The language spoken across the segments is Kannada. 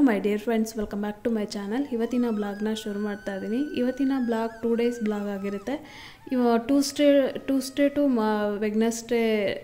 My dear friends, welcome back to my channel. ಇವತ್ತಿನ ಬ್ಲಾಗ್ನ ಶುರು ಮಾಡ್ತಾ ಇದ್ದೀನಿ. ಇವತ್ತಿನ ಬ್ಲಾಗ್ 2 ಡೇಸ್ ಬ್ಲಾಗ್ ಆಗಿರುತ್ತೆ. ಟ್ಯೂಸ್ಡೇ ಟು ವೆಡ್ನೆಸ್ಡೇ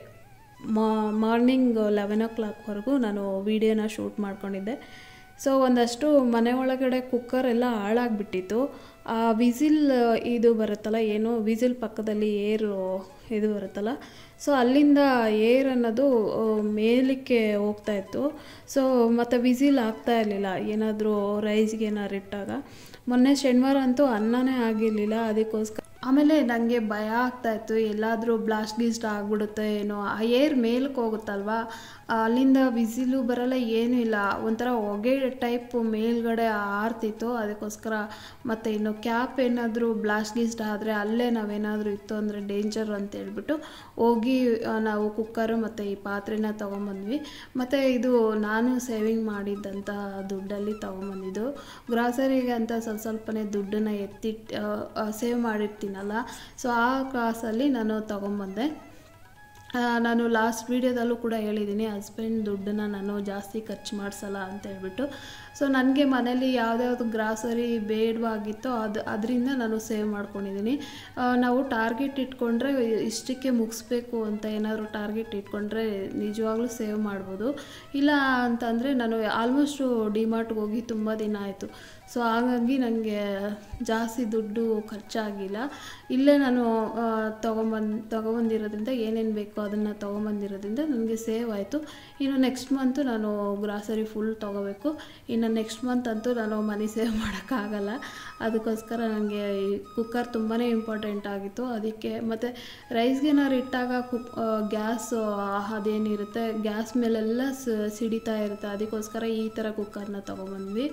ಮಾರ್ನಿಂಗ್ 11 o'clockವರೆಗೂ ನಾನು ವೀಡಿಯೋನ ಶೂಟ್ ಮಾಡ್ಕೊಂಡಿದ್ದೆ. ಸೊ ಒಂದಷ್ಟು ಮನೆ ಒಳಗಡೆ ಕುಕ್ಕರ್ ಎಲ್ಲ ಹಾಳಾಗಿಬಿಟ್ಟಿತ್ತು. ಆ ವಿಸಿಲ್ ಇದು ಬರುತ್ತಲ್ಲ, ಏನು ವಿಸಿಲ್ ಪಕ್ಕದಲ್ಲಿ ಏರು ಇದು ಬರುತ್ತಲ್ಲ, ಸೊ ಅಲ್ಲಿಂದ ಏರ್ ಅನ್ನೋದು ಮೇಲಕ್ಕೆ ಹೋಗ್ತಾಯಿತ್ತು. ಸೊ ಮತ್ತು ವಿಸಿಲ್ ಆಗ್ತಾ ಇರಲಿಲ್ಲ ಏನಾದರೂ ರೈಸ್ಗೆ ಏನಾದ್ರು ಇಟ್ಟಾಗ. ಮೊನ್ನೆ ಶನಿವಾರ ಅಂತೂ ಅನ್ನನೇ ಆಗಿರಲಿಲ್ಲ. ಅದಕ್ಕೋಸ್ಕರ ಆಮೇಲೆ ನನಗೆ ಭಯ ಆಗ್ತಾಯಿತ್ತು, ಎಲ್ಲಾದರೂ ಬ್ಲಾಸ್ಟ್ ಗೀಸ್ಟ್ ಆಗಿಬಿಡುತ್ತೆ ಏನೋ. ಆ ಏರ್ ಮೇಲಕ್ಕೆ ಹೋಗುತ್ತಲ್ವ, ಅಲ್ಲಿಂದ ವಿಸಿಲು ಬರಲ್ಲ, ಏನೂ ಇಲ್ಲ, ಒಂಥರ ಹೊಗೆ ಟೈಪ್ ಮೇಲ್ಗಡೆ ಆರ್ತಿತ್ತು. ಅದಕ್ಕೋಸ್ಕರ ಮತ್ತು ಇನ್ನು ಕ್ಯಾಪ್ ಏನಾದರೂ ಬ್ಲಾಸ್ಟ್ ಗೀಸ್ಟ್ ಆದರೆ ಅಲ್ಲೇ ನಾವೇನಾದರೂ ಇತ್ತು ಅಂದರೆ ಡೇಂಜರ್ ಅಂತ ಹೇಳ್ಬಿಟ್ಟು ಹೋಗಿ ನಾವು ಕುಕ್ಕರು ಮತ್ತು ಈ ಪಾತ್ರೆನ ತೊಗೊಂಬಂದ್ವಿ. ಮತ್ತು ಇದು ನಾನು ಸೇವಿಂಗ್ ಮಾಡಿದ್ದಂಥ ದುಡ್ಡಲ್ಲಿ ತೊಗೊಂಬಂದಿದ್ದು. ಗ್ರಾಸರಿಗೆ ಅಂತ ಸ್ವಲ್ಪನೇ ದುಡ್ಡನ್ನು ಸೇವ್ ಮಾಡಿರ್ತೀನಲ್ಲ, ಸೊ ಆ ಕಾಸಲ್ಲಿ ನಾನು ತೊಗೊಂಬಂದೆ. ನಾನು ಲಾಸ್ಟ್ ವೀಡಿಯೋದಲ್ಲೂ ಕೂಡ ಹೇಳಿದ್ದೀನಿ, ಹಸ್ಬೆಂಡ್ ದುಡ್ಡನ್ನು ನಾನು ಜಾಸ್ತಿ ಖರ್ಚು ಮಾಡಿಸಲ್ಲ ಅಂತ ಹೇಳ್ಬಿಟ್ಟು. ಸೊ ನನಗೆ ಮನೇಲಿ ಯಾವುದ್ಯಾವುದು ಗ್ರಾಸರಿ ಬೇಡವಾಗಿತ್ತೋ ಅದರಿಂದ ನಾನು ಸೇವ್ ಮಾಡ್ಕೊಂಡಿದ್ದೀನಿ. ನಾವು ಟಾರ್ಗೆಟ್ ಇಟ್ಕೊಂಡ್ರೆ ಇಷ್ಟಕ್ಕೆ ಮುಗಿಸ್ಬೇಕು ಅಂತ ಏನಾದರೂ ಟಾರ್ಗೆಟ್ ಇಟ್ಕೊಂಡ್ರೆ ನಿಜವಾಗ್ಲೂ ಸೇವ್ ಮಾಡ್ಬೋದು. ಇಲ್ಲ ಅಂತಂದರೆ ನಾನು ಆಲ್ಮೋಸ್ಟು ಡಿಮಾರ್ಟ್ಗೆ ಹೋಗಿ ತುಂಬ ದಿನ ಆಯಿತು. ಸೊ ಹಾಗಾಗಿ ನನಗೆ ಜಾಸ್ತಿ ದುಡ್ಡು ಖರ್ಚಾಗಿಲ್ಲ. ಇಲ್ಲೇ ನಾನು ತೊಗೊಂಬಂದಿರೋದ್ರಿಂದ ಏನೇನು ಬೇಕೋ ಅದನ್ನು ತೊಗೊಂಬಂದಿರೋದ್ರಿಂದ ನನಗೆ ಸೇವ್ ಆಯಿತು. ಇನ್ನು ನೆಕ್ಸ್ಟ್ ಮಂತು ನಾನು ಗ್ರಾಸರಿ ಫುಲ್ ತೊಗೋಬೇಕು. ಇನ್ನು ನೆಕ್ಸ್ಟ್ ಮಂತ್ ಅಂತೂ ನಾನು ಮನಿ ಸೇವ್ ಮಾಡೋಕ್ಕಾಗಲ್ಲ. ಅದಕ್ಕೋಸ್ಕರ ನನಗೆ ಈ ಕುಕ್ಕರ್ ತುಂಬಾ ಇಂಪಾರ್ಟೆಂಟ್ ಆಗಿತ್ತು. ಅದಕ್ಕೆ ಮತ್ತು ರೈಸ್ಗೇನಾದ್ರು ಇಟ್ಟಾಗ ಗ್ಯಾಸ್ ಅದೇನಿರುತ್ತೆ, ಗ್ಯಾಸ್ ಮೇಲೆಲ್ಲ ಸಿಡಿತಾ ಇರುತ್ತೆ. ಅದಕ್ಕೋಸ್ಕರ ಈ ಥರ ಕುಕ್ಕರ್ನ ತೊಗೊಂಬಂದ್ವಿ.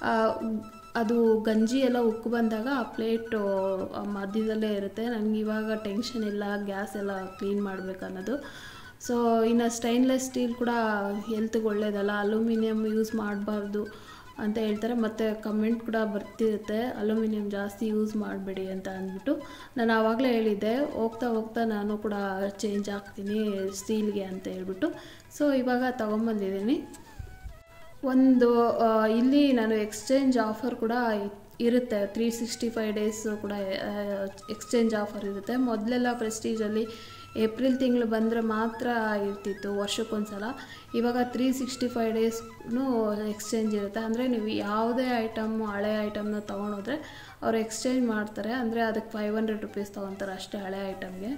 ಅದು ಗಂಜಿ ಎಲ್ಲ ಉಕ್ಕು ಬಂದಾಗ ಆ ಪ್ಲೇಟು ಮಧ್ಯದಲ್ಲೇ ಇರುತ್ತೆ. ನನಗೆ ಇವಾಗ ಟೆನ್ಷನ್ ಇಲ್ಲ ಗ್ಯಾಸ್ ಎಲ್ಲ ಕ್ಲೀನ್ ಮಾಡಬೇಕನ್ನೋದು. ಸೊ ಇನ್ನು ಸ್ಟೈನ್ಲೆಸ್ ಸ್ಟೀಲ್ ಕೂಡ ಹೆಲ್ತ್ಗೆ ಒಳ್ಳೆಯದಲ್ಲ, ಅಲ್ಯೂಮಿನಿಯಂ ಯೂಸ್ ಮಾಡಬಾರ್ದು ಅಂತ ಹೇಳ್ತಾರೆ. ಮತ್ತು ಕಮೆಂಟ್ ಕೂಡ ಬರ್ತಿರುತ್ತೆ, ಅಲ್ಯೂಮಿನಿಯಂ ಜಾಸ್ತಿ ಯೂಸ್ ಮಾಡಬೇಡಿ ಅಂತ ಅಂದ್ಬಿಟ್ಟು. ನಾನು ಆವಾಗಲೇ ಹೇಳಿದ್ದೆ, ಹೋಗ್ತಾ ಹೋಗ್ತಾ ನಾನು ಕೂಡ ಚೇಂಜ್ ಆಗ್ತೀನಿ ಸ್ಟೀಲ್ಗೆ ಅಂತ ಹೇಳ್ಬಿಟ್ಟು. ಸೊ ಇವಾಗ ತೊಗೊಂಬಂದಿದ್ದೀನಿ. ಇಲ್ಲಿ ನಾನು ಎಕ್ಸ್ಚೇಂಜ್ ಆಫರ್ ಕೂಡ ಇರುತ್ತೆ, 365 days ಕೂಡ ಎಕ್ಸ್ಚೇಂಜ್ ಆಫರ್ ಇರುತ್ತೆ. ಮೊದಲೆಲ್ಲ ಪ್ರೆಸ್ಟೀಜಲ್ಲಿ ಏಪ್ರಿಲ್ ತಿಂಗಳು ಬಂದರೆ ಮಾತ್ರ ಇರ್ತಿತ್ತು, ವರ್ಷಕ್ಕೊಂದ್ಸಲ. ಇವಾಗ 365 days ಎಕ್ಸ್ಚೇಂಜ್ ಇರುತ್ತೆ. ಅಂದರೆ ನೀವು ಯಾವುದೇ ಹಳೆ ಐಟಮ್ನ ತೊಗೊಂಡೋದ್ರೆ ಅವ್ರು ಎಕ್ಸ್ಚೇಂಜ್ ಮಾಡ್ತಾರೆ. ಅಂದರೆ ಅದಕ್ಕೆ 500 rupees ತೊಗೊತಾರೆ ಅಷ್ಟೇ ಹಳೆ ಐಟಮ್ಗೆ.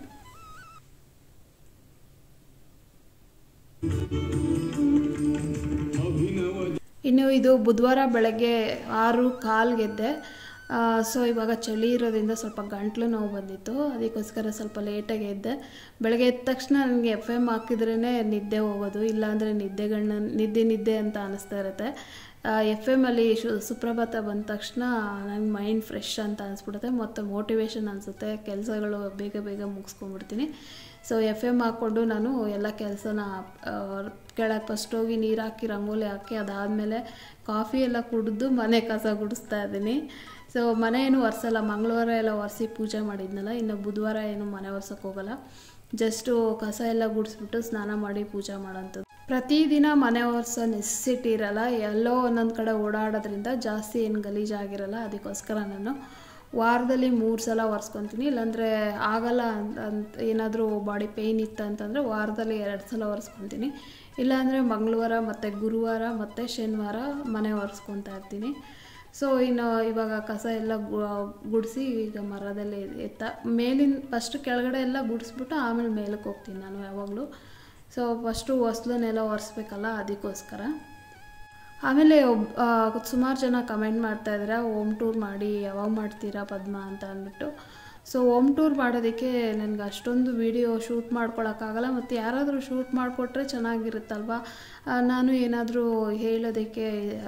ಇನ್ನು ಇದು ಬುಧವಾರ ಬೆಳಗ್ಗೆ 6:15 ಎದ್ದೆ. ಸೊ ಇವಾಗ ಚಳಿ ಇರೋದ್ರಿಂದ ಸ್ವಲ್ಪ ಗಂಟ್ಲು ನೋವು ಬಂದಿತ್ತು. ಅದಕ್ಕೋಸ್ಕರ ಸ್ವಲ್ಪ ಲೇಟಾಗಿ ಎದ್ದೆ. ಬೆಳಗ್ಗೆ ಎದ್ದ ತಕ್ಷಣ ನನಗೆ FM ಹಾಕಿದ್ರೇ ನಿದ್ದೆ ಹೋಗೋದು, ಇಲ್ಲಾಂದರೆ ನಿದ್ದೆ ಅಂತ ಅನ್ನಿಸ್ತಾ ಇರುತ್ತೆ. FM ಅಲ್ಲಿ ಸುಪ್ರಭಾತ ಬಂದ ತಕ್ಷಣ ನನಗೆ ಮೈಂಡ್ ಫ್ರೆಶ್ ಅಂತ ಅನಿಸ್ಬಿಡುತ್ತೆ ಮತ್ತು ಮೋಟಿವೇಶನ್ ಅನಿಸುತ್ತೆ. ಕೆಲಸಗಳು ಬೇಗ ಮುಗಿಸ್ಕೊಂಡ್ಬಿಡ್ತೀನಿ. ಸೊ FM ಹಾಕ್ಕೊಂಡು ನಾನು ಎಲ್ಲ ಕೆಲಸನ ಕೆಳಗೆ ಫಸ್ಟ್ ಹೋಗಿ ನೀರು ಹಾಕಿ ರಂಗೋಲಿ ಹಾಕಿ ಅದಾದಮೇಲೆ ಕಾಫಿ ಎಲ್ಲ ಕುಡಿದು ಮನೆ ಕಸ ಗುಡಿಸ್ತಾ ಇದ್ದೀನಿ. ಸೊ ಮನೆ ಏನು ಒರೆಸಲ್ಲ, ಮಂಗಳವಾರ ಎಲ್ಲ ಒರೆಸಿ ಪೂಜೆ ಮಾಡಿದ್ನಲ್ಲ, ಇನ್ನು ಬುಧವಾರ ಏನು ಮನೆ ಒರೆಸೋಕೆ ಹೋಗಲ್ಲ. ಜಸ್ಟು ಕಸ ಎಲ್ಲ ಗುಡಿಸ್ಬಿಟ್ಟು ಸ್ನಾನ ಮಾಡಿ ಪೂಜೆ ಮಾಡೋಂಥದ್ದು. ಪ್ರತಿದಿನ ಮನೆ ಒರೆಸೋ ನೆಸೆಸಿಟಿ ಇರಲ್ಲ, ಎಲ್ಲೋ ಒಂದೊಂದು ಕಡೆ ಓಡಾಡೋದ್ರಿಂದ ಜಾಸ್ತಿ ಏನು ಗಲೀಜಾಗಿರಲ್ಲ. ಅದಕ್ಕೋಸ್ಕರ ನಾನು ವಾರದಲ್ಲಿ 3 ಸಲ ಒರೆಸ್ಕೊತೀನಿ. ಇಲ್ಲಾಂದರೆ ಆಗಲ್ಲ ಅಂತ ಏನಾದರೂ ಬಾಡಿ ಪೇಯ್ನ್ ಇತ್ತು ಅಂತಂದರೆ ವಾರದಲ್ಲಿ 2 ಸಲ ಒರೆಸ್ಕೊತೀನಿ. ಇಲ್ಲಾಂದರೆ ಮಂಗಳವಾರ ಮತ್ತು ಗುರುವಾರ ಮತ್ತು ಶನಿವಾರ ಮನೆ ಒರೆಸ್ಕೊತಾ ಇರ್ತೀನಿ. ಸೊ ಇನ್ನು ಇವಾಗ ಕಸ ಎಲ್ಲ ಗುಡಿಸಿ ಈಗ ಮರದಲ್ಲಿ ಫಸ್ಟು ಕೆಳಗಡೆ ಎಲ್ಲ ಗುಡಿಸ್ಬಿಟ್ಟು ಆಮೇಲೆ ಮೇಲಕ್ಕೆ ಹೋಗ್ತೀನಿ ನಾನು ಯಾವಾಗಲೂ. ಸೊ ಫಸ್ಟು ಹೊಸ್ಲನ್ನೆಲ್ಲ ಒರೆಸ್ಬೇಕಲ್ಲ, ಅದಕ್ಕೋಸ್ಕರ. ಆಮೇಲೆ ಸುಮಾರು ಜನ ಕಮೆಂಟ್ ಮಾಡ್ತಾಯಿದ್ದೀರಾ, ಹೋಮ್ ಟೂರ್ ಮಾಡಿ ಯಾವಾಗ ಮಾಡ್ತೀರಾ ಪದ್ಮ ಅಂತ ಅಂದ್ಬಿಟ್ಟು. ಸೊ ಹೋಮ್ ಟೂರ್ ಮಾಡೋದಕ್ಕೆ ನನಗೆ ಅಷ್ಟೊಂದು ವೀಡಿಯೋ ಶೂಟ್ ಮಾಡ್ಕೊಳಕ್ಕಾಗಲ್ಲ. ಮತ್ತು ಯಾರಾದರೂ ಶೂಟ್ ಮಾಡಿಕೊಟ್ರೆ ಚೆನ್ನಾಗಿರುತ್ತಲ್ವ, ನಾನು ಏನಾದರೂ ಹೇಳೋದಕ್ಕೆ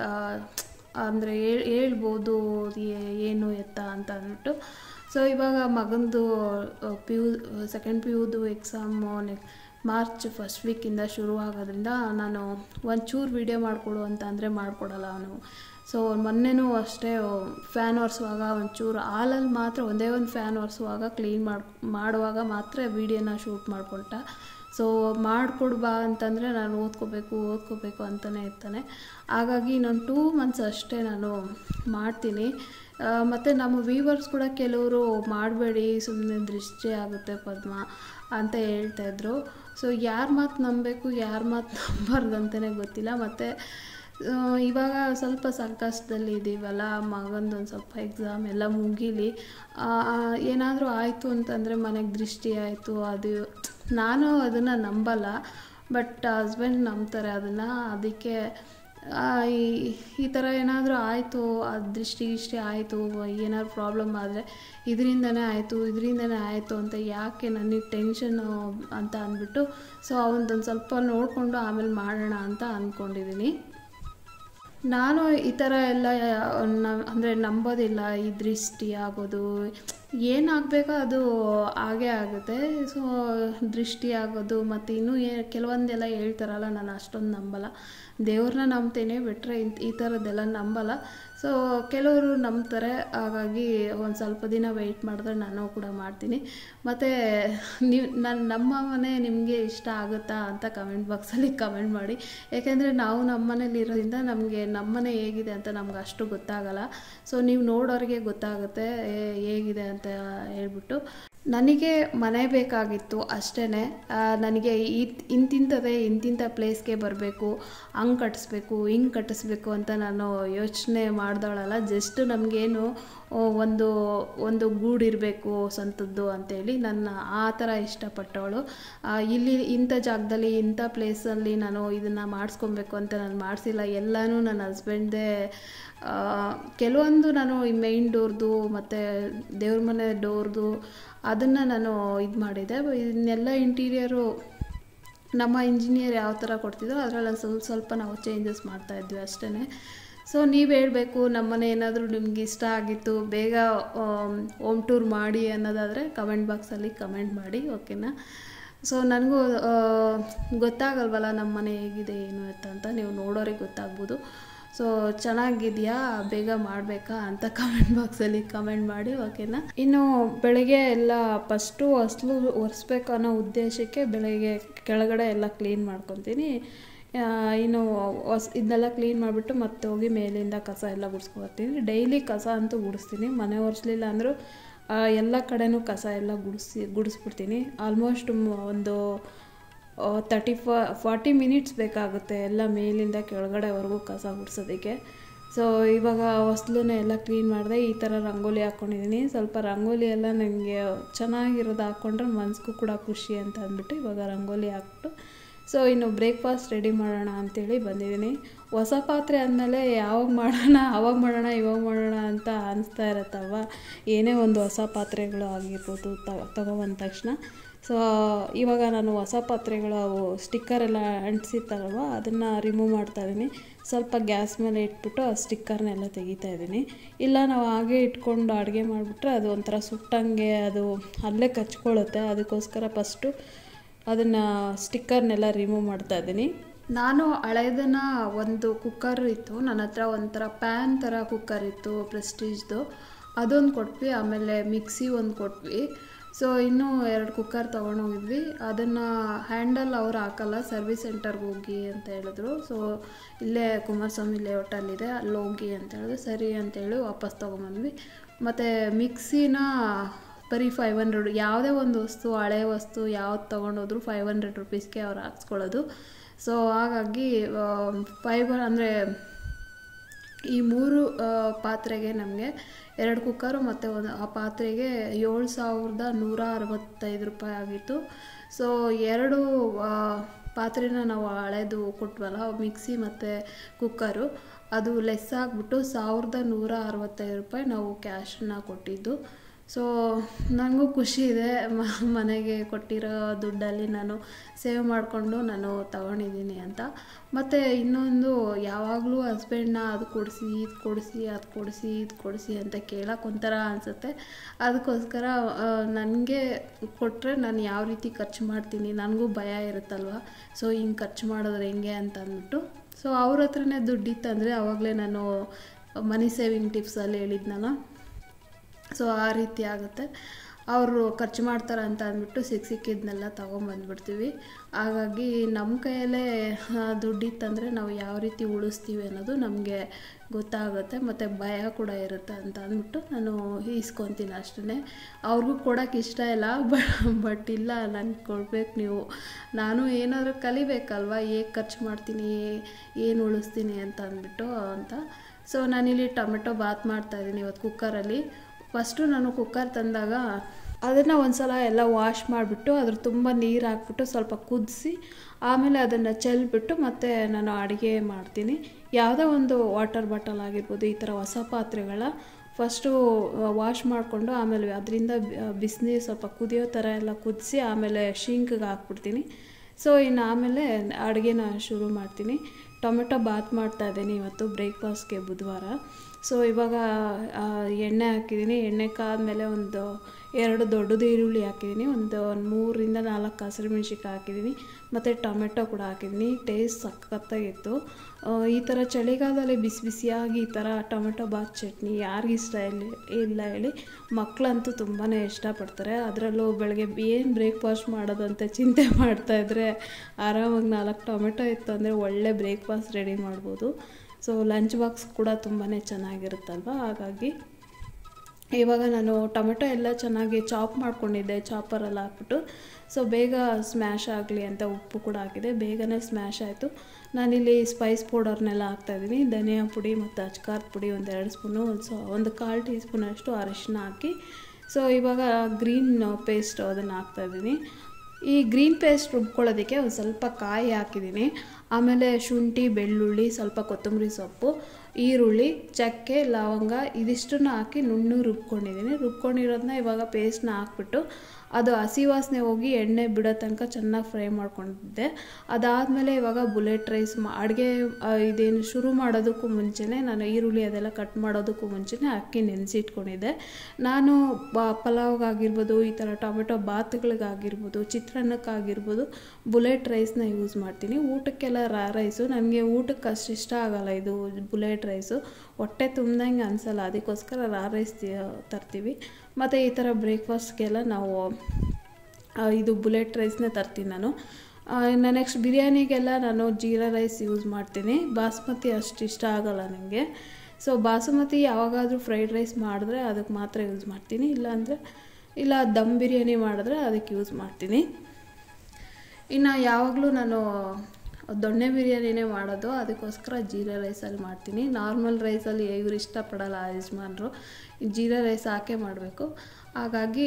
ಅಂದರೆ ಹೇಳ್ಬೋದು ಏನು ಎತ್ತ ಅಂತ ಅಂದ್ಬಿಟ್ಟು. ಸೊ ಇವಾಗ ಮಗಂದು ಸೆಕೆಂಡ್ PUದು ಎಕ್ಸಾಮು ಮಾರ್ಚ್ ಫಸ್ಟ್ ವೀಕಿಂದ ಶುರು ಆಗೋದ್ರಿಂದ ನಾನು ಒಂಚೂರು ವೀಡಿಯೋ ಮಾಡಿಕೊಡು ಅಂತ ಅಂದರೆ ಮಾಡಿಕೊಡಲ್ಲ ಅವನು. ಸೊ ಮೊನ್ನೆನೂ ಅಷ್ಟೇ ಫ್ಯಾನ್ ಒರೆಸುವಾಗ ಒಂಚೂರು ಹಾಲಲ್ಲಿ ಮಾತ್ರ ಒಂದೇ ಒಂದು ಫ್ಯಾನ್ ಒರೆಸುವಾಗ ಕ್ಲೀನ್ ಮಾಡುವಾಗ ಮಾತ್ರ ವೀಡಿಯೋನ ಶೂಟ್ ಮಾಡಿಕೊಳ್ಟ. ಸೊ ಮಾಡಿಕೊಡು ಬಾ ಅಂತಂದರೆ ನಾನು ಓದ್ಕೋಬೇಕು ಅಂತಲೇ ಇರ್ತಾನೆ. ಹಾಗಾಗಿ ನಾನು 2 ಮಂತ್ಸ್ ಅಷ್ಟೇ ನಾನು ಮಾಡ್ತೀನಿ. ಮತ್ತು ನಮ್ಮ ವ್ಯೂವರ್ಸ್ ಕೂಡ ಕೆಲವರು ಮಾಡಬೇಡಿ, ಸುಮ್ಮನೆ ದೃಷ್ಟಿ ಆಗುತ್ತೆ ಪದ್ಮ ಅಂತ ಹೇಳ್ತಾಯಿದ್ರು. ಸೊ ಯಾರ ಮಾತು ನಂಬಬೇಕು, ಯಾರ ಮಾತು ನಂಬಾರ್ದು ಅಂತಲೇ ಗೊತ್ತಿಲ್ಲ. ಮತ್ತು ಇವಾಗ ಸ್ವಲ್ಪ ಸಂಕಷ್ಟದಲ್ಲಿ ಇದ್ದೀವಲ್ಲ, ಮಗಂದೊಂದು ಸ್ವಲ್ಪ ಎಕ್ಸಾಮ್ ಎಲ್ಲ ಮುಗೀಲಿ. ಏನಾದರೂ ಆಯಿತು ಅಂತಂದರೆ ಮನೆಗೆ ದೃಷ್ಟಿ ಆಯಿತು, ಅದು ನಾನು ಅದನ್ನು ನಂಬಲ್ಲ, ಬಟ್ ಹಸ್ಬೆಂಡ್ ನಂಬ್ತಾರೆ ಅದನ್ನು. ಅದಕ್ಕೆ ಈ ಥರ ಏನಾದರೂ ಆಯಿತು, ಅದು ದೃಷ್ಟಿ ಆಯಿತು, ಏನಾದ್ರು ಪ್ರಾಬ್ಲಮ್ ಆದರೆ ಇದರಿಂದನೇ ಆಯಿತು ಅಂತ ಯಾಕೆ ನನಗೆ ಟೆನ್ಷನ್ನು ಅಂತ ಅಂದ್ಬಿಟ್ಟು ಸೊ ಅವನದೊಂದು ಸ್ವಲ್ಪ ನೋಡಿಕೊಂಡು ಆಮೇಲೆ ಮಾಡೋಣ ಅಂತ ಅಂದ್ಕೊಂಡಿದ್ದೀನಿ. ನಾನು ಈ ಥರ ಎಲ್ಲ ಅಂದರೆ ನಂಬೋದಿಲ್ಲ. ಈ ದೃಷ್ಟಿ ಆಗೋದು ಏನಾಗಬೇಕೋ ಅದು ಹಾಗೇ ಆಗುತ್ತೆ. ಸೊ ದೃಷ್ಟಿ ಆಗೋದು ಮತ್ತು ಇನ್ನೂ ಕೆಲವೊಂದೆಲ್ಲ ಹೇಳ್ತಾರಲ್ಲ, ನಾನು ಅಷ್ಟೊಂದು ನಂಬಲ್ಲ. ದೇವ್ರನ್ನ ನಂಬ್ತೇನೆ ಬಿಟ್ಟರೆ ಈ ಥರದ್ದೆಲ್ಲ ನಂಬಲ್ಲ. ಸೊ ಕೆಲವರು ನಂಬ್ತಾರೆ, ಹಾಗಾಗಿ ಒಂದು ಸ್ವಲ್ಪ ದಿನ ವೆಯ್ಟ್ ಮಾಡಿದ್ರೆ ನಾನು ಕೂಡ ಮಾಡ್ತೀನಿ. ಮತ್ತು ನಮ್ಮ ಮನೆ ನಿಮಗೆ ಇಷ್ಟ ಆಗುತ್ತಾ ಅಂತ ಕಮೆಂಟ್ ಬಾಕ್ಸಲ್ಲಿ ಕಮೆಂಟ್ ಮಾಡಿ. ಯಾಕೆಂದರೆ ನಾವು ನಮ್ಮ ಮನೇಲಿ ಇರೋದ್ರಿಂದ ನಮಗೆ ನಮ್ಮನೆ ಹೇಗಿದೆ ಅಂತ ನಮ್ಗೆ ಅಷ್ಟು ಗೊತ್ತಾಗಲ್ಲ. ಸೊ ನೀವು ನೋಡೋರಿಗೆ ಗೊತ್ತಾಗುತ್ತೆ ಹೇಗಿದೆ ಅಂತ ಹೇಳ್ಬಿಟ್ಟು. ನನಗೆ ಮನೆ ಬೇಕಾಗಿತ್ತು ಅಷ್ಟೇ. ನನಗೆ ಇಂತಿಂಥ ಪ್ಲೇಸ್ಗೆ ಬರಬೇಕು, ಹಂಗೆ ಕಟ್ಟಿಸ್ಬೇಕು, ಹಿಂಗೆ ಕಟ್ಟಿಸ್ಬೇಕು ಅಂತ ನಾನು ಯೋಚನೆ ಮಾಡ್ದವಳಲ್ಲ. ಜಸ್ಟ್ ನಮಗೇನು ಒಂದು ಗೂಡಿರಬೇಕು ಸ್ವಂತದ್ದು ಅಂತೇಳಿ ನನ್ನ ಆ ಥರ ಇಷ್ಟಪಟ್ಟವಳು. ಇಲ್ಲಿ ಇಂಥ ಜಾಗದಲ್ಲಿ ಇಂಥ ಪ್ಲೇಸಲ್ಲಿ ನಾನು ಇದನ್ನು ಮಾಡಿಸ್ಕೊಬೇಕು ಅಂತ ನಾನು ಮಾಡಿಸಿಲ್ಲ. ಎಲ್ಲನೂ ನನ್ನ ಹಸ್ಬೆಂಡ್ದೇ. ಕೆಲವೊಂದು ನಾನು ಈ ಮೇಯ್ನ್ ಡೋರ್ದು ಮತ್ತು ದೇವ್ರ ಮನೆ ಡೋರ್ದು ಅದನ್ನು ನಾನು ಇದು ಮಾಡಿದೆ. ಇದನ್ನೆಲ್ಲ ಇಂಟೀರಿಯರು ನಮ್ಮ ಇಂಜಿನಿಯರ್ ಯಾವ ಥರ ಕೊಡ್ತಿದ್ರು ಅದರಲ್ಲಿ ಸ್ವಲ್ಪ ನಾವು ಚೇಂಜಸ್ ಮಾಡ್ತಾಯಿದ್ವಿ ಅಷ್ಟೇ. ಸೊ ನೀವು ಹೇಳಬೇಕು, ನಮ್ಮನೆ ಏನಾದರೂ ನಿಮ್ಗೆ ಇಷ್ಟ ಆಗಿತ್ತು, ಬೇಗ ಹೋಮ್ ಟೂರ್ ಮಾಡಿ ಅನ್ನೋದಾದರೆ ಕಮೆಂಟ್ ಬಾಕ್ಸಲ್ಲಿ ಕಮೆಂಟ್ ಮಾಡಿ, ಓಕೆನಾ? ಸೊ ನನಗೂ ಗೊತ್ತಾಗಲ್ವಲ್ಲ ನಮ್ಮ ಮನೆ ಹೇಗಿದೆ ಏನು ಅಂತ, ನೀವು ನೋಡೋರಿಗೆ ಗೊತ್ತಾಗ್ಬೋದು. ಸೊ ಚೆನ್ನಾಗಿದೆಯಾ, ಬೇಗ ಮಾಡಬೇಕಾ ಅಂತ ಕಮೆಂಟ್ ಬಾಕ್ಸಲ್ಲಿ ಕಮೆಂಟ್ ಮಾಡಿ, ಓಕೆನಾ? ಇನ್ನು ಬೆಳಗ್ಗೆ ಎಲ್ಲ ಫಸ್ಟು ಹೊಸ್ಲು ಒರೆಸ್ಬೇಕು ಅನ್ನೋ ಉದ್ದೇಶಕ್ಕೆ ಬೆಳಗ್ಗೆ ಕೆಳಗಡೆ ಎಲ್ಲ ಕ್ಲೀನ್ ಮಾಡ್ಕೊತೀನಿ. ಇನ್ನು ಇದನ್ನೆಲ್ಲ ಕ್ಲೀನ್ ಮಾಡಿಬಿಟ್ಟು ಮತ್ತೆ ಹೋಗಿ ಮೇಲಿಂದ ಕಸ ಎಲ್ಲ ಗುಡಿಸ್ಕೊಬರ್ತೀನಿ. ಡೈಲಿ ಕಸ ಅಂತೂ ಗುಡಿಸ್ತೀನಿ. ಮನೆ ಒರೆಸ್ಲಿಲ್ಲ ಅಂದರೂ ಎಲ್ಲ ಕಡೆನೂ ಕಸ ಎಲ್ಲ ಗುಡಿಸ್ಬಿಡ್ತೀನಿ. ಆಲ್ಮೋಸ್ಟ್ ಒಂದು 30-40 ಮಿನಿಟ್ಸ್ ಬೇಕಾಗುತ್ತೆ ಎಲ್ಲ ಮೇಲಿಂದ ಕೆಳಗಡೆವರೆಗೂ ಕಸ ಗುಡಿಸೋದಕ್ಕೆ. ಸೊ ಇವಾಗ ಹೊಸ್ಲನ್ನ ಎಲ್ಲ ಕ್ಲೀನ್ ಮಾಡಿದೆ. ಈ ಥರ ರಂಗೋಲಿ ಹಾಕ್ಕೊಂಡಿದ್ದೀನಿ. ಸ್ವಲ್ಪ ರಂಗೋಲಿ ಎಲ್ಲ ನನಗೆ ಚೆನ್ನಾಗಿರೋದು ಹಾಕ್ಕೊಂಡ್ರೆ ಮನಸ್ಗೂ ಕೂಡ ಖುಷಿ ಅಂತ ಅಂದ್ಬಿಟ್ಟು ಇವಾಗ ರಂಗೋಲಿ ಹಾಕ್ಬಿಟ್ಟು ಸೊ ಇನ್ನು ಬ್ರೇಕ್ಫಾಸ್ಟ್ ರೆಡಿ ಮಾಡೋಣ ಅಂಥೇಳಿ ಬಂದಿದ್ದೀನಿ. ಹೊಸ ಪಾತ್ರೆ ಅಂದಮೇಲೆ ಯಾವಾಗ ಮಾಡೋಣ ಇವಾಗ ಮಾಡೋಣ ಅಂತ ಅನಿಸ್ತಾ ಇರುತ್ತಲ್ವ. ಏನೇ ಒಂದು ಹೊಸ ಪಾತ್ರೆಗಳು ಆಗಿರ್ಬೋದು ತಗೊಬಂದ ತಕ್ಷಣ. ಸೊ ಇವಾಗ ನಾನು ಹೊಸ ಪಾತ್ರೆಗಳು ಸ್ಟಿಕ್ಕರೆಲ್ಲ ಅಂಟಿಸಿರ್ತಾರಲ್ವ ಅದನ್ನು ರಿಮೂವ್ ಮಾಡ್ತಾಯಿದ್ದೀನಿ. ಸ್ವಲ್ಪ ಗ್ಯಾಸ್ ಮೇಲೆ ಇಟ್ಬಿಟ್ಟು ಆ ಸ್ಟಿಕ್ಕರ್ನೆಲ್ಲ ತೆಗಿತಾಯಿದ್ದೀನಿ. ಇಲ್ಲ ನಾವು ಹಾಗೆ ಇಟ್ಕೊಂಡು ಅಡುಗೆ ಮಾಡಿಬಿಟ್ರೆ ಅದು ಒಂಥರ ಸುಟ್ಟಂಗೆ ಅದು ಅಲ್ಲೇ ಕಚ್ಕೊಳ್ಳುತ್ತೆ. ಅದಕ್ಕೋಸ್ಕರ ಫಸ್ಟು ಅದನ್ನು ಸ್ಟಿಕ್ಕರ್ನೆಲ್ಲ ರಿಮೂವ್ ಮಾಡ್ತಾಯಿದ್ದೀನಿ. ನಾನು ಹಳೇದನ್ನು ಒಂದು ಕುಕ್ಕರ್ ಇತ್ತು ನನ್ನ ಹತ್ರ, ಒಂಥರ ಪ್ಯಾನ್ ಥರ ಕುಕ್ಕರ್ ಇತ್ತು ಪ್ರೆಸ್ಟೀಜ್ದು, ಅದೊಂದು ಕೊಟ್ವಿ. ಆಮೇಲೆ ಮಿಕ್ಸಿ ಒಂದು ಕೊಟ್ವಿ. ಸೊ ಇನ್ನೂ 2 ಕುಕ್ಕರ್ ತೊಗೊಂಡೋಗಿದ್ವಿ. ಅದನ್ನು ಹ್ಯಾಂಡಲ್ ಅವ್ರು ಹಾಕಲ್ಲ, ಸರ್ವಿಸ್ ಸೆಂಟರ್ಗೆ ಹೋಗಿ ಅಂತ ಹೇಳಿದ್ರು. ಸೊ ಇಲ್ಲೇ ಕುಮಾರಸ್ವಾಮಿ ಲೇಔಟಲ್ಲಿದೆ, ಅಲ್ಲಿ ಹೋಗಿ ಅಂತ ಹೇಳಿದ್ರು. ಸರಿ ಅಂತೇಳಿ ವಾಪಸ್ ತೊಗೊಂಬಂದ್ವಿ. ಮತ್ತು ಮಿಕ್ಸಿನ ಬರೀ 500, ಯಾವುದೇ ಒಂದು ವಸ್ತು ಹಳೆ ವಸ್ತು ಯಾವ್ದು ತೊಗೊಂಡೋದ್ರು 500 ರುಪೀಸ್ಗೆ ಅವ್ರು ಹಾಕ್ಸ್ಕೊಳ್ಳೋದು. ಸೊ ಹಾಗಾಗಿ ಅಂದರೆ ಈ 3 ಪಾತ್ರೆಗೆ ನಮಗೆ 2 ಕುಕ್ಕರು ಮತ್ತು ಆ ಪಾತ್ರೆಗೆ 7,165 ರೂಪಾಯಿ ಆಗಿತ್ತು. ಸೊ 2 ಪಾತ್ರೆನ ನಾವು ಹಳೇದು ಕೊಟ್ವಲ್ಲ, ಮಿಕ್ಸಿ ಮತ್ತು ಕುಕ್ಕರು, ಅದು ಲೆಸ್ ಆಗಿಬಿಟ್ಟು 1,165 ರೂಪಾಯಿ ನಾವು ಕ್ಯಾಶನ್ನ ಕೊಟ್ಟಿದ್ದು. ಸೊ ನನಗೂ ಖುಷಿ ಇದೆ, ಮನೆಗೆ ಕೊಟ್ಟಿರೋ ದುಡ್ಡಲ್ಲಿ ನಾನು ಸೇವ್ ಮಾಡಿಕೊಂಡು ನಾನು ತಗೊಂಡಿದ್ದೀನಿ ಅಂತ. ಮತ್ತು ಇನ್ನೊಂದು, ಯಾವಾಗಲೂ ಹಸ್ಬೆಂಡ್ನ ಅದು ಕೊಡಿಸಿ ಇದು ಕೊಡಿಸಿ ಅಂತ ಕೇಳೋಕೆ ಒಂಥರ ಅನಿಸುತ್ತೆ. ಅದಕ್ಕೋಸ್ಕರ ನನಗೆ ಕೊಟ್ಟರೆ ನಾನು ಯಾವ ರೀತಿ ಖರ್ಚು ಮಾಡ್ತೀನಿ ನನಗೂ ಭಯ ಇರುತ್ತಲ್ವ. ಸೊ ಹಿಂಗೆ ಖರ್ಚು ಮಾಡಿದ್ರೆ ಹೆಂಗೆ ಅಂತ ಅಂದ್ಬಿಟ್ಟು ಸೊ ಅವ್ರ ಹತ್ರನೇ ದುಡ್ಡಿತ್ತಂದರೆ ಆವಾಗಲೇ ನಾನು ಮನಿ ಸೇವಿಂಗ್ ಟಿಪ್ಸಲ್ಲಿ ಹೇಳಿದ್ನಲ್ಲ, ಸೊ ಆ ರೀತಿ ಆಗುತ್ತೆ. ಅವರು ಖರ್ಚು ಮಾಡ್ತಾರೆ ಅಂತ ಅಂದ್ಬಿಟ್ಟು ಸಿಕ್ಕಿದ್ದನ್ನೆಲ್ಲ ತೊಗೊಂಬಂದ್ಬಿಡ್ತೀವಿ. ಹಾಗಾಗಿ ನಮ್ಮ ಕೈಯಲ್ಲೇ ದುಡ್ಡಿತ್ತಂದರೆ ನಾವು ಯಾವ ರೀತಿ ಉಳಿಸ್ತೀವಿ ಅನ್ನೋದು ನಮಗೆ ಗೊತ್ತಾಗುತ್ತೆ, ಮತ್ತು ಭಯ ಕೂಡ ಇರುತ್ತೆ ಅಂತ ಅಂದ್ಬಿಟ್ಟು ನಾನು ಈಸ್ಕೊತೀನಿ ಅಷ್ಟೇ. ಅವ್ರಿಗೂ ಕೊಡೋಕ್ಕೆ ಇಷ್ಟ ಇಲ್ಲ, ಬಟ್ ಇಲ್ಲ ನನಗೆ ಕೊಡ್ಬೇಕು ನೀವು, ನಾನು ಏನಾದರೂ ಕಲಿಬೇಕಲ್ವ, ಹೇಗೆ ಖರ್ಚು ಮಾಡ್ತೀನಿ, ಏನು ಉಳಿಸ್ತೀನಿ ಅಂತ ಅಂದ್ಬಿಟ್ಟು ಅಂತ. ಸೊ ನಾನಿಲ್ಲಿ ಟೊಮೆಟೊ ಬಾತ್ ಮಾಡ್ತಾಯಿದ್ದೀನಿ ಇವತ್ತು ಕುಕ್ಕರಲ್ಲಿ. ಫಸ್ಟು ನಾನು ಕುಕ್ಕರ್ ತಂದಾಗ ಅದನ್ನು ಒಂದು ಸಲ ಎಲ್ಲ ವಾಶ್ ಮಾಡಿಬಿಟ್ಟು ಅದ್ರ ತುಂಬ ನೀರು ಹಾಕ್ಬಿಟ್ಟು ಸ್ವಲ್ಪ ಕುದಿಸಿ ಆಮೇಲೆ ಅದನ್ನು ಚೆಲ್ಬಿಟ್ಟು ಮತ್ತೆ ನಾನು ಅಡುಗೆ ಮಾಡ್ತೀನಿ. ಯಾವುದೋ ಒಂದು ವಾಟರ್ ಬಾಟಲ್ ಆಗಿರ್ಬೋದು, ಈ ಥರ ಹೊಸ ಪಾತ್ರೆಗಳ ಫಸ್ಟು ವಾಶ್ ಮಾಡಿಕೊಂಡು ಆಮೇಲೆ ಅದರಿಂದ ಬಿಸಿನೀರು ಸ್ವಲ್ಪ ಕುದಿಯೋ ಥರ ಎಲ್ಲ ಕುದಿಸಿ ಆಮೇಲೆ ಶಿಂಕ್ಗೆ ಹಾಕ್ಬಿಡ್ತೀನಿ. ಸೊ ಇನ್ನು ಆಮೇಲೆ ಅಡುಗೆನ ಶುರು ಮಾಡ್ತೀನಿ. ಟೊಮೆಟೊ ಬಾತ್ ಮಾಡ್ತಾಯಿದ್ದೀನಿ ಇವತ್ತು ಬ್ರೇಕ್ಫಾಸ್ಟ್ಗೆ ಬುಧವಾರ. ಸೊ ಇವಾಗ ಎಣ್ಣೆ ಹಾಕಿದ್ದೀನಿ. ಎಣ್ಣೆ ಕಾದ್ಮೇಲೆ ಒಂದು 2 ದೊಡ್ಡದು ಈರುಳ್ಳಿ ಹಾಕಿದ್ದೀನಿ, ಒಂದು 3 ರಿಂದ 4 ಹಸಿರುಮೆಣ್ಸಿಕಾಯಿ ಹಾಕಿದ್ದೀನಿ, ಮತ್ತು ಟೊಮೆಟೊ ಕೂಡ ಹಾಕಿದ್ದೀನಿ. ಟೇಸ್ಟ್ ಸಖತ್ತಾಗಿತ್ತು. ಈ ಥರ ಚಳಿಗಾಲದಲ್ಲಿ ಬಿಸಿ ಬಿಸಿಯಾಗಿ ಈ ಥರ ಟೊಮೆಟೊ ಬಾತ್ ಚಟ್ನಿ ಯಾರಿಗಿಷ್ಟ ಇಲ್ಲ ಹೇಳಿ, ಮಕ್ಕಳಂತೂ ತುಂಬಾ ಇಷ್ಟಪಡ್ತಾರೆ. ಅದರಲ್ಲೂ ಬೆಳಗ್ಗೆ ಏನು ಬ್ರೇಕ್ಫಾಸ್ಟ್ ಮಾಡೋದಂತ ಚಿಂತೆ ಮಾಡ್ತಾಯಿದ್ರೆ ಆರಾಮಾಗಿ 4 ಟೊಮೆಟೊ ಇತ್ತು ಅಂದರೆ ಒಳ್ಳೆ ಬ್ರೇಕ್ಫಾಸ್ಟ್ ರೆಡಿ ಮಾಡ್ಬೋದು. ಸೊ ಲಂಚ್ ಬಾಕ್ಸ್ ಕೂಡ ತುಂಬಾ ಚೆನ್ನಾಗಿರುತ್ತಲ್ವ. ಹಾಗಾಗಿ ಇವಾಗ ನಾನು ಟೊಮೆಟೊ ಎಲ್ಲ ಚೆನ್ನಾಗಿ ಚಾಪ್ ಮಾಡ್ಕೊಂಡಿದ್ದೆ ಚಾಪರಲ್ಲಿ ಹಾಕ್ಬಿಟ್ಟು. ಸೊ ಬೇಗ ಸ್ಮ್ಯಾಶ್ ಆಗಲಿ ಅಂತ ಉಪ್ಪು ಕೂಡ ಹಾಕಿದೆ, ಬೇಗನೆ ಸ್ಮ್ಯಾಶ್ ಆಯಿತು. ನಾನಿಲ್ಲಿ ಸ್ಪೈಸ್ ಪೌಡರ್ನೆಲ್ಲ ಹಾಕ್ತಾಯಿದ್ದೀನಿ. ಧನಿಯಾ ಪುಡಿ ಮತ್ತು ಅಚ್ಕಾರದ ಪುಡಿ 1-2 ಸ್ಪೂನು, ಒಂದು 1/4 ಟೀ ಸ್ಪೂನಷ್ಟು ಅರಿಶಿನ ಹಾಕಿ. ಸೊ ಇವಾಗ ಗ್ರೀನ್ ಪೇಸ್ಟ್ ಅದನ್ನು ಹಾಕ್ತಾಯಿದ್ದೀನಿ. ಈ ಗ್ರೀನ್ ಪೇಸ್ಟ್ ರುಬ್ಕೊಳ್ಳೋದಕ್ಕೆ ಒಂದು ಸ್ವಲ್ಪ ಕಾಯಿ ಹಾಕಿದ್ದೀನಿ. ಆಮೇಲೆ ಶುಂಠಿ, ಬೆಳ್ಳುಳ್ಳಿ, ಸ್ವಲ್ಪ ಕೊತ್ತಂಬರಿ ಸೊಪ್ಪು, ಈರುಳ್ಳಿ, ಚಕ್ಕೆ, ಲವಂಗ ಇದಿಷ್ಟನ್ನು ಹಾಕಿ ನುಣ್ಣಗೆ ರುಬ್ಕೊಂಡಿರೋದನ್ನ ಇವಾಗ ಪೇಸ್ಟ್ನ ಹಾಕ್ಬಿಟ್ಟು ಅದು ಹಸಿ ವಾಸನೆ ಹೋಗಿ ಎಣ್ಣೆ ಬಿಡೋ ತನಕ ಚೆನ್ನಾಗಿ ಫ್ರೈ ಮಾಡ್ಕೊಂಡಿದ್ದೆ. ಅದಾದಮೇಲೆ ಇವಾಗ ಬುಲೆಟ್ ರೈಸ್ ಅಡುಗೆ ಇದೇನು ಶುರು ಮಾಡೋದಕ್ಕೂ ಮುಂಚೆನೇ ನಾನು ಈರುಳ್ಳಿ ಅದೆಲ್ಲ ಕಟ್ ಮಾಡೋದಕ್ಕೂ ಮುಂಚೆನೇ ಅಕ್ಕಿ ನೆನೆಸಿಟ್ಕೊಂಡಿದ್ದೆ. ನಾನು ಪಲಾವ್ಗಾಗಿರ್ಬೋದು, ಈ ಥರ ಟೊಮೆಟೊ ಬಾತ್ಗಳಿಗಾಗಿರ್ಬೋದು, ಚಿತ್ರಾನ್ನಕ್ಕಾಗಿರ್ಬೋದು ಬುಲೆಟ್ ರೈಸ್ನ ಯೂಸ್ ಮಾಡ್ತೀನಿ. ಊಟಕ್ಕೆಲ್ಲ ರೈಸು ನನಗೆ ಊಟಕ್ಕೆ ಅಷ್ಟು ಇಷ್ಟ ಆಗೋಲ್ಲ ಇದು ಬುಲೆಟ್ ರೈಸು, ಹೊಟ್ಟೆ ತುಂಬ್ದಂಗೆ ಅನಿಸಲ್ಲ, ಅದಕ್ಕೋಸ್ಕರ ರೈಸ್ ತರ್ತೀವಿ. ಮತ್ತು ಈ ಥರ ಬ್ರೇಕ್ಫಾಸ್ಟ್ಗೆಲ್ಲ ನಾವು ಇದು ಬುಲೆಟ್ ರೈಸ್ನೇ ತರ್ತೀನಿ ನಾನು. ನೆಕ್ಸ್ಟ್ ಬಿರಿಯಾನಿಗೆಲ್ಲ ನಾನು ಜೀರಾ ರೈಸ್ ಯೂಸ್ ಮಾಡ್ತೀನಿ. ಬಾಸ್ಮತಿ ಅಷ್ಟು ಇಷ್ಟ ಆಗೋಲ್ಲ ನನಗೆ. ಸೊ ಬಾಸುಮತಿ ಯಾವಾಗಾದರೂ ಫ್ರೈಡ್ ರೈಸ್ ಮಾಡಿದ್ರೆ ಅದಕ್ಕೆ ಮಾತ್ರ ಯೂಸ್ ಮಾಡ್ತೀನಿ, ಇಲ್ಲ ದಮ್ ಬಿರಿಯಾನಿ ಮಾಡಿದ್ರೆ ಅದಕ್ಕೆ ಯೂಸ್ ಮಾಡ್ತೀನಿ. ಇನ್ನು ಯಾವಾಗಲೂ ನಾನು ದೊಣ್ಣೆ ಬಿರಿಯಾನಿನೇ ಮಾಡೋದು, ಅದಕ್ಕೋಸ್ಕರ ಜೀರಾ ರೈಸಲ್ಲಿ ಮಾಡ್ತೀನಿ. ನಾರ್ಮಲ್ ರೈಸಲ್ಲಿ ಇವ್ರು ಇಷ್ಟಪಡಲ್ಲ ಯಜಮಾನರು, ಜೀರಾ ರೈಸ್ ಹಾಕೇ ಮಾಡಬೇಕು. ಹಾಗಾಗಿ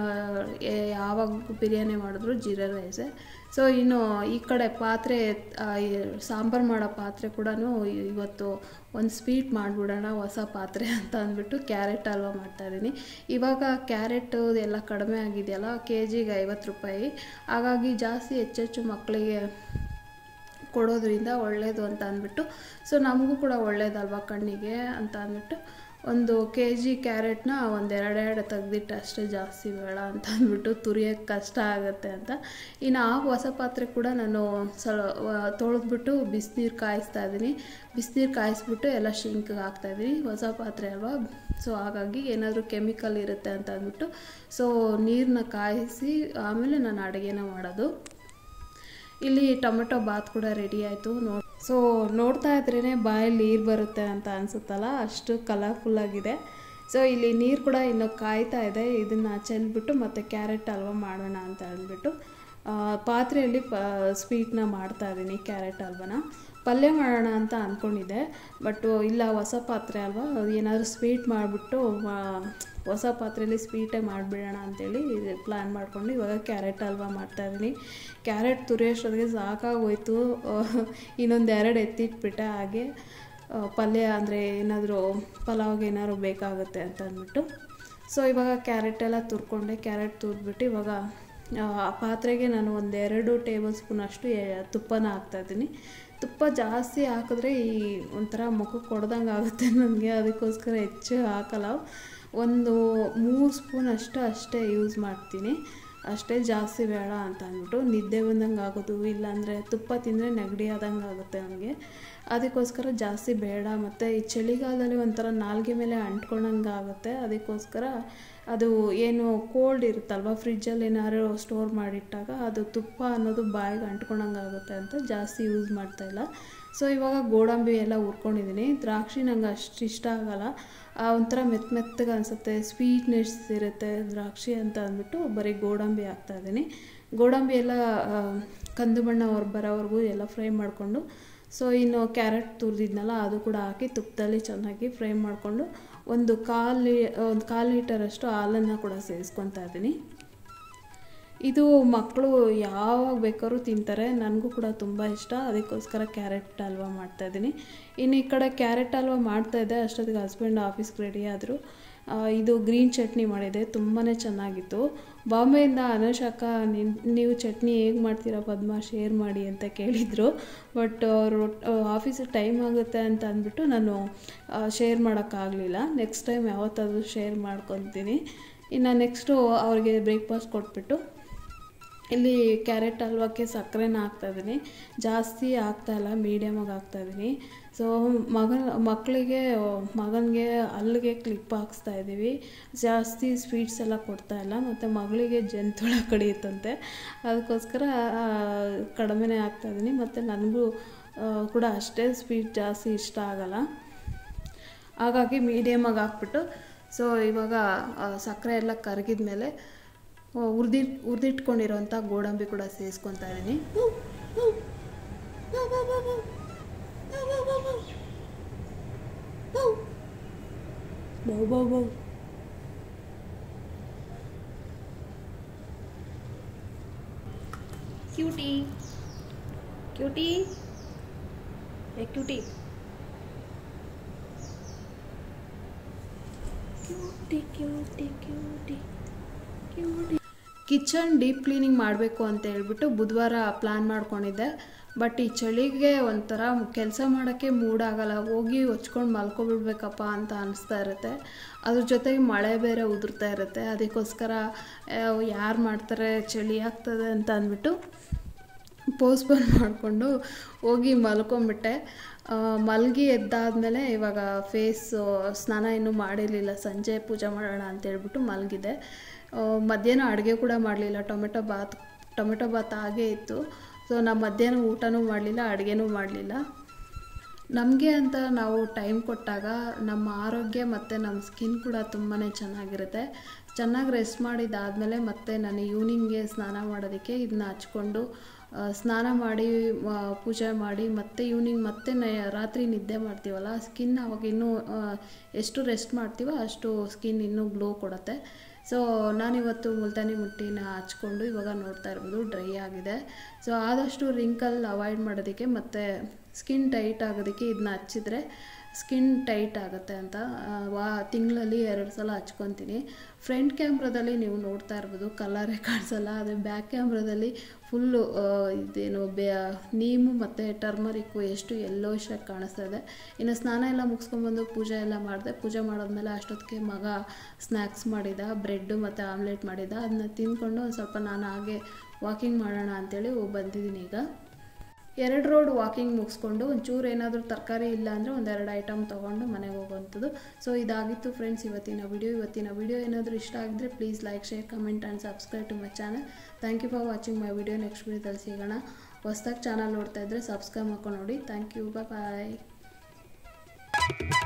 ಯಾವಾಗ ಬಿರಿಯಾನಿ ಮಾಡಿದ್ರು ಜೀರಾ ರೈಸೇ. ಸೊ ಇನ್ನು ಈ ಕಡೆ ಪಾತ್ರೆ ಸಾಂಬಾರು ಮಾಡೋ ಪಾತ್ರೆ ಕೂಡ ಇವತ್ತು ಒಂದು ಸ್ವೀಟ್ ಮಾಡಿಬಿಡೋಣ ಹೊಸ ಪಾತ್ರೆ ಅಂತ ಅಂದ್ಬಿಟ್ಟು ಕ್ಯಾರೆಟ್ ಹಲ್ವ ಮಾಡ್ತಾಯಿದ್ದೀನಿ. ಇವಾಗ ಕ್ಯಾರೆಟು ಎಲ್ಲ ಕಡಿಮೆ ಆಗಿದೆಯಲ್ಲ, ಕೆಜಿಗೆ 50 ರೂಪಾಯಿ. ಹಾಗಾಗಿ ಜಾಸ್ತಿ ಹೆಚ್ಚೆಚ್ಚು ಮಕ್ಕಳಿಗೆ ಕೊಡೋದ್ರಿಂದ ಒಳ್ಳೆಯದು ಅಂತ ಅಂದ್ಬಿಟ್ಟು, ಸೊ ನಮಗೂ ಕೂಡ ಒಳ್ಳೇದಲ್ವ ಕಣ್ಣಿಗೆ ಅಂತ ಅಂದ್ಬಿಟ್ಟು ಒಂದು kg ಕ್ಯಾರೆಟ್ನ 1-2 ತೆಗ್ದಿಟ್ಟು ಅಷ್ಟೇ, ಜಾಸ್ತಿ ಬೇಡ ಅಂತ ಅಂದ್ಬಿಟ್ಟು ತುರಿಯೋಕ್ಕೆ ಕಷ್ಟ ಆಗುತ್ತೆ ಅಂತ. ಇನ್ನು ಆ ಹೊಸ ಪಾತ್ರೆ ಕೂಡ ನಾನು ತೊಳೆದ್ಬಿಟ್ಟು ಬಿಸಿನೀರು ಕಾಯಿಸ್ತಾ ಇದ್ದೀನಿ. ಬಿಸಿನೀರು ಕಾಯಿಸ್ಬಿಟ್ಟು ಎಲ್ಲ ಶಿಂಕ್ಗೆ ಹಾಕ್ತಾಯಿದ್ದೀನಿ, ಹೊಸ ಪಾತ್ರೆ ಅಲ್ವಾ. ಸೊ ಹಾಗಾಗಿ ಏನಾದರೂ ಕೆಮಿಕಲ್ ಇರುತ್ತೆ ಅಂತ ಅಂದ್ಬಿಟ್ಟು ಸೊ ನೀರನ್ನ ಕಾಯಿಸಿ ಆಮೇಲೆ ನಾನು ಅಡುಗೆನ ಮಾಡೋದು. ಇಲ್ಲಿ ಟೊಮೆಟೊ ಬಾತ್ ಕೂಡ ರೆಡಿ ಆಯಿತು. ಸೊ ನೋಡ್ತಾ ಇದ್ರೇ ಬಾಯಲ್ಲಿ ನೀರು ಬರುತ್ತೆ ಅಂತ ಅನಿಸುತ್ತಲ್ಲ, ಅಷ್ಟು ಕಲರ್ಫುಲ್ಲಾಗಿದೆ. ಸೊ ಇಲ್ಲಿ ನೀರು ಕೂಡ ಇನ್ನೂ ಕಾಯ್ತಾ ಇದೆ. ಇದನ್ನು ಚೆಲ್ಬಿಟ್ಟು ಮತ್ತು ಕ್ಯಾರೆಟ್ ಹಲ್ವ ಮಾಡೋಣ ಅಂತ ಅಂದ್ಬಿಟ್ಟು ಪಾತ್ರೆಯಲ್ಲಿ ಸ್ವೀಟ್ನ ಮಾಡ್ತಾಯಿದ್ದೀನಿ. ಕ್ಯಾರೆಟ್ ಹಲ್ವನ ಪಲ್ಯ ಮಾಡೋಣ ಅಂತ ಅಂದ್ಕೊಂಡಿದ್ದೆ, ಬಟ್ ಇಲ್ಲ ಹೊಸ ಪಾತ್ರೆ ಅಲ್ವಾ, ಏನಾದರೂ ಸ್ವೀಟ್ ಮಾಡಿಬಿಟ್ಟು ಹೊಸ ಪಾತ್ರೆಯಲ್ಲಿ ಸ್ವೀಟೇ ಮಾಡಿಬಿಡೋಣ ಅಂಥೇಳಿ ಪ್ಲ್ಯಾನ್ ಮಾಡಿಕೊಂಡು ಇವಾಗ ಕ್ಯಾರೆಟ್ ಹಲ್ವ ಮಾಡ್ತಾಯಿದ್ದೀನಿ. ಕ್ಯಾರೆಟ್ ತುರಿಯೋಷ್ಟೊತ್ತಿಗೆ ಸಾಕಾಗೋಯ್ತು, ಇನ್ನೊಂದು 2 ಎತ್ತಿಟ್ಬಿಟ್ಟೆ. ಹಾಗೆ ಪಲ್ಯ ಅಂದರೆ ಏನಾದರೂ ಪಲಾವ್ಗೆ ಏನಾದ್ರು ಬೇಕಾಗುತ್ತೆ ಅಂತ ಅಂದ್ಬಿಟ್ಟು ಸೊ ಇವಾಗ ಕ್ಯಾರೆಟೆಲ್ಲ ತುರ್ಕೊಂಡೆ. ಕ್ಯಾರೆಟ್ ತುರಿದ್ಬಿಟ್ಟು ಇವಾಗ ಆ ಪಾತ್ರೆಗೆ ನಾನು 1-2 ಟೇಬಲ್ ಸ್ಪೂನಷ್ಟು ತುಪ್ಪನ ಹಾಕ್ತಾಯಿದ್ದೀನಿ. ತುಪ್ಪ ಜಾಸ್ತಿ ಹಾಕಿದ್ರೆ ಈ ಒಂಥರ ಮುಖಕ್ಕೆ ಹೊಡೆದಂಗೆ ಆಗುತ್ತೆ ನನಗೆ, ಅದಕ್ಕೋಸ್ಕರ ಹೆಚ್ಚು ಹಾಕಲ್ಲ. 3 ಸ್ಪೂನಷ್ಟು ಅಷ್ಟೇ ಯೂಸ್ ಮಾಡ್ತೀನಿ. ಅಷ್ಟೇ, ಜಾಸ್ತಿ ಬೇಡ ಅಂತ ಅಂದ್ಬಿಟ್ಟು. ನಿದ್ದೆ ಬಂದಂಗೆ ಆಗೋದು, ಇಲ್ಲಾಂದರೆ ತುಪ್ಪ ತಿಂದರೆ ನೆಗಡಿ ಆದಂಗೆ ಆಗುತ್ತೆ ನನಗೆ. ಅದಕ್ಕೋಸ್ಕರ ಜಾಸ್ತಿ ಬೇಡ. ಮತ್ತು ಈ ಚಳಿಗಾಲದಲ್ಲಿ ಒಂಥರ ನಾಲ್ಗೆ ಮೇಲೆ ಅಂಟ್ಕೊಂಡಂಗೆ ಆಗುತ್ತೆ. ಅದಕ್ಕೋಸ್ಕರ ಅದು ಏನು ಕೋಲ್ಡ್ ಇರುತ್ತಲ್ವ, ಫ್ರಿಜ್ಜಲ್ಲಿ ಏನಾದ್ರು ಸ್ಟೋರ್ ಮಾಡಿಟ್ಟಾಗ ಅದು ತುಪ್ಪ ಅನ್ನೋದು ಬಾಯಿಗೆ ಅಂಟ್ಕೊಂಡಂಗೆ ಆಗುತ್ತೆ ಅಂತ ಜಾಸ್ತಿ ಯೂಸ್ ಮಾಡ್ತಾಯಿಲ್ಲ. ಸೊ ಇವಾಗ ಗೋಡಂಬಿ ಎಲ್ಲ ಹುರ್ಕೊಂಡಿದ್ದೀನಿ. ದ್ರಾಕ್ಷಿ ನಂಗೆ ಅಷ್ಟು ಇಷ್ಟ ಆಗಲ್ಲ, ಒಂಥರ ಮೆತ್ತಗೆ ಅನಿಸುತ್ತೆ, ಸ್ವೀಟ್ನೆಸ್ ಇರುತ್ತೆ ದ್ರಾಕ್ಷಿ ಅಂತ ಅಂದ್ಬಿಟ್ಟು ಬರೀ ಗೋಡಂಬಿ ಹಾಕ್ತಾಯಿದ್ದೀನಿ. ಗೋಡಂಬಿ ಎಲ್ಲ ಕಂದು ಬಣ್ಣ ಬರೋವರೆಗೂ ಎಲ್ಲ ಫ್ರೈ ಮಾಡಿಕೊಂಡು, ಸೊ ಇನ್ನು ಕ್ಯಾರೆಟ್ ತುರಿದಿದ್ನಲ್ಲ ಅದು ಕೂಡ ಹಾಕಿ ತುಪ್ಪದಲ್ಲಿ ಚೆನ್ನಾಗಿ ಫ್ರೈ ಮಾಡಿಕೊಂಡು ಒಂದು ಕಾಲು ಲೀಟರಷ್ಟು ಹಾಲನ್ನು ಕೂಡ ಸೇರಿಸ್ಕೊತಾ ಇದ್ದೀನಿ. ಇದು ಮಕ್ಕಳು ಯಾವಾಗ ಬೇಕಾದ್ರೂ ತಿಂತಾರೆ, ನನಗೂ ಕೂಡ ತುಂಬ ಇಷ್ಟ. ಅದಕ್ಕೋಸ್ಕರ ಕ್ಯಾರೆಟ್ ಹಲ್ವಾ ಮಾಡ್ತಾಯಿದ್ದೀನಿ. ಇನ್ನು ಈ ಕಡೆ ಕ್ಯಾರೆಟ್ ಹಲ್ವಾ ಮಾಡ್ತಾಯಿದ್ದೆ, ಅಷ್ಟೊತ್ತಿಗೆ ಹಸ್ಬೆಂಡ್ ಆಫೀಸ್ಗೆ ರೆಡಿ ಆದರು. ಇದು ಗ್ರೀನ್ ಚಟ್ನಿ ಮಾಡಿದೆ, ತುಂಬಾ ಚೆನ್ನಾಗಿತ್ತು. ಬಾಂಬೆಯಿಂದ ಅನುಷಕ್ಕ ನೀವು ಚಟ್ನಿ ಹೇಗೆ ಮಾಡ್ತೀರಾ ಪದ್ಮ ಶೇರ್ ಮಾಡಿ ಅಂತ ಕೇಳಿದರು. ಬಟ್ ಅವರು ಆಫೀಸಿಗೆ ಟೈಮ್ ಆಗುತ್ತೆ ಅಂತ ಅಂದ್ಬಿಟ್ಟು ನಾನು ಶೇರ್ ಮಾಡೋಕ್ಕಾಗಲಿಲ್ಲ. ನೆಕ್ಸ್ಟ್ ಟೈಮ್ ಯಾವತ್ತಾದರೂ ಶೇರ್ ಮಾಡ್ಕೊತೀನಿ. ಇನ್ನು ನೆಕ್ಸ್ಟು ಅವ್ರಿಗೆ ಬ್ರೇಕ್ಫಾಸ್ಟ್ ಕೊಟ್ಬಿಟ್ಟು ಇಲ್ಲಿ ಕ್ಯಾರೆಟ್ ಹಲ್ವಕ್ಕೆ ಸಕ್ಕರೆನ ಹಾಕ್ತಾಯಿದ್ದೀನಿ. ಜಾಸ್ತಿ ಹಾಕ್ತಾಯಿಲ್ಲ, ಮೀಡಿಯಮಾಗಿ ಹಾಕ್ತಾಯಿದ್ದೀನಿ. ಸೊ ಮಗನಿಗೆ ಅಲ್ಲಿಗೆ ಕ್ಲಿಪ್ ಹಾಕ್ಸ್ತಾಯಿದ್ದೀವಿ. ಜಾಸ್ತಿ ಸ್ವೀಟ್ಸ್ ಎಲ್ಲ ಕೊಡ್ತಾಯಿಲ್ಲ. ಮತ್ತು ಮಗಳಿಗೆ ಜಂತುಳ ಕಡಿಯುತ್ತಂತೆ, ಅದಕ್ಕೋಸ್ಕರ ಕಡಿಮೆನೇ ಹಾಕ್ತಾಯಿದ್ದೀನಿ. ಮತ್ತು ನನಗೂ ಕೂಡ ಅಷ್ಟೇ ಸ್ವೀಟ್ ಜಾಸ್ತಿ ಇಷ್ಟ ಆಗಲ್ಲ, ಹಾಗಾಗಿ ಮೀಡಿಯಮಾಗಿ ಹಾಕ್ಬಿಟ್ಟು, ಸೊ ಇವಾಗ ಸಕ್ಕರೆ ಎಲ್ಲ ಕರಗಿದ ಮೇಲೆ ಹುರಿದಿಟ್ಕೊಂಡಿರೋಂಥ ಗೋಡಂಬಿ ಕೂಡ ಸೇರಿಸ್ಕೊತಾ ಇದ್ದೀನಿ. Cutie cutie cutie cutie cutie cutie cutie. Kitchen deep cleaning ಮಾಡಬೇಕು ಅಂತ ಹೇಳ್ಬಿಟ್ಟು ಬುಧವಾರ ಪ್ಲ್ಯಾನ್ ಮಾಡ್ಕೊಂಡಿದ್ದೆ. ಬಟ್ ಈ ಚಳಿಗೆ ಒಂಥರ ಕೆಲಸ ಮಾಡೋಕ್ಕೆ ಮೂಡಾಗಲ್ಲ, ಹೋಗಿ ಹೊಚ್ಕೊಂಡು ಮಲ್ಕೊಬಿಡ್ಬೇಕಪ್ಪ ಅಂತ ಅನಿಸ್ತಾ ಇರುತ್ತೆ. ಅದ್ರ ಜೊತೆಗೆ ಮಳೆ ಬೇರೆ ಉದುರ್ತಾ ಇರುತ್ತೆ. ಅದಕ್ಕೋಸ್ಕರ ಯಾರು ಮಾಡ್ತಾರೆ, ಚಳಿ ಆಗ್ತದೆ ಅಂತ ಅಂದ್ಬಿಟ್ಟು ಪೋಸ್ಟ್ಪೋನ್ ಮಾಡಿಕೊಂಡು ಹೋಗಿ ಮಲ್ಕೊಂಬಿಟ್ಟೆ. ಮಲಗಿ ಎದ್ದಾದಮೇಲೆ ಇವಾಗ ಸ್ನಾನ ಇನ್ನೂ ಮಾಡಿರಲಿಲ್ಲ, ಸಂಜೆ ಪೂಜೆ ಮಾಡೋಣ ಅಂತೇಳ್ಬಿಟ್ಟು ಮಲಗಿದೆ. ಮಧ್ಯಾಹ್ನ ಅಡುಗೆ ಕೂಡ ಮಾಡಲಿಲ್ಲ, ಟೊಮೆಟೊ ಬಾತ್ ಹಾಗೇ ಇತ್ತು. ಸೊ ನಾವು ಮಧ್ಯಾಹ್ನ ಊಟನೂ ಮಾಡಲಿಲ್ಲ, ಅಡುಗೆನೂ ಮಾಡಲಿಲ್ಲ. ನಮಗೆ ಅಂತ ನಾವು ಟೈಮ್ ಕೊಟ್ಟಾಗ ನಮ್ಮ ಆರೋಗ್ಯ ಮತ್ತು ನಮ್ಮ ಸ್ಕಿನ್ ಕೂಡ ತುಂಬಾ ಚೆನ್ನಾಗಿರುತ್ತೆ. ಚೆನ್ನಾಗಿ ರೆಸ್ಟ್ ಮಾಡಿದ್ದಾದಮೇಲೆ ಮತ್ತೆ ನಾನು ಈವ್ನಿಂಗ್ಗೆ ಸ್ನಾನ ಮಾಡೋದಕ್ಕೆ ಇದನ್ನ ಹಚ್ಕೊಂಡು ಸ್ನಾನ ಮಾಡಿ ಪೂಜೆ ಮಾಡಿ ಮತ್ತೆ ಈವ್ನಿಂಗ್ ಮತ್ತೆ ರಾತ್ರಿ ನಿದ್ದೆ ಮಾಡ್ತೀವಲ್ಲ, ಸ್ಕಿನ್ ಅವಾಗ ಇನ್ನೂ ಎಷ್ಟು ರೆಸ್ಟ್ ಮಾಡ್ತೀವೋ ಅಷ್ಟು ಸ್ಕಿನ್ ಇನ್ನೂ ಗ್ಲೋ ಕೊಡುತ್ತೆ. ಸೊ ನಾನಿವತ್ತು ಮುಲ್ತಾನಿ ಮುಟ್ಟಿನ ಹಚ್ಕೊಂಡು ಇವಾಗ ನೋಡ್ತಾ ಇರ್ಬೋದು ಡ್ರೈ ಆಗಿದೆ. ಸೊ ಆದಷ್ಟು ರಿಂಕಲ್ ಅವಾಯ್ಡ್ ಮಾಡೋದಕ್ಕೆ ಮತ್ತು ಸ್ಕಿನ್ ಟೈಟ್ ಆಗೋದಕ್ಕೆ ಇದನ್ನ ಹಚ್ಚಿದ್ರೆ ಸ್ಕಿನ್ ಟೈಟ್ ಆಗುತ್ತೆ ಅಂತ ತಿಂಗಳಲ್ಲಿ 2 ಸಲ ಹಚ್ಕೊತೀನಿ. ಫ್ರಂಟ್ ಕ್ಯಾಮ್ರಾದಲ್ಲಿ ನೀವು ನೋಡ್ತಾ ಇರ್ಬೋದು ಕಲರೇ ಕಾಣಿಸಲ್ಲ, ಅದೇ ಬ್ಯಾಕ್ ಕ್ಯಾಮ್ರಾದಲ್ಲಿ ಫುಲ್ಲು ಇದೇನು ನೀಮು ಮತ್ತು ಟರ್ಮರಿಕ್ಕು ಎಷ್ಟು ಯೆಲ್ಲೋಶಾಗಿ ಕಾಣಿಸ್ತಾ ಇದೆ. ಇನ್ನು ಸ್ನಾನ ಎಲ್ಲ ಮುಗಿಸ್ಕೊಂಡ್ಬಂದು ಪೂಜೆ ಎಲ್ಲ ಮಾಡಿದೆ. ಪೂಜೆ ಮಾಡಾದ್ಮೇಲೆ ಅಷ್ಟೊತ್ತಿಗೆ ಮಗ ಸ್ನ್ಯಾಕ್ಸ್ ಮಾಡಿದ, ಬ್ರೆಡ್ಡು ಮತ್ತು ಆಮ್ಲೆಟ್ ಮಾಡಿದ. ಅದನ್ನ ತಿಂದ್ಕೊಂಡು ಒಂದು ಸ್ವಲ್ಪ ನಾನು ಹಾಗೆ ವಾಕಿಂಗ್ ಮಾಡೋಣ ಅಂಥೇಳಿ ಬಂದಿದ್ದೀನಿ. ಈಗ 2 ರೋಡ್ ವಾಕಿಂಗ್ ಮುಗಿಸ್ಕೊಂಡು ಒಂಚೂರು ಏನಾದರೂ ತರಕಾರಿ ಇಲ್ಲ ಅಂದರೆ 1-2 ಐಟಮ್ ತೊಗೊಂಡು ಮನೆಗೆ ಹೋಗುವಂಥದ್ದು. ಸೊ ಇದಾಗಿತ್ತು ಫ್ರೆಂಡ್ಸ್ ಇವತ್ತಿನ ವಿಡಿಯೋ. ಏನಾದರೂ ಇಷ್ಟ ಆಗಿದ್ರೆ please like, share, comment and subscribe to my channel. Thank you for watching my video. Next ವಿಡಿಯೋದಲ್ಲಿ ಸಿಗೋಣ. ಹೊಸ್ದಾಗಿ ಚಾನಲ್ ನೋಡ್ತಾ ಇದ್ದರೆ ಸಬ್ಸ್ಕ್ರೈಬ್ ಮಾಡ್ಕೊಂಡು ನೋಡಿ. Thank you, bye.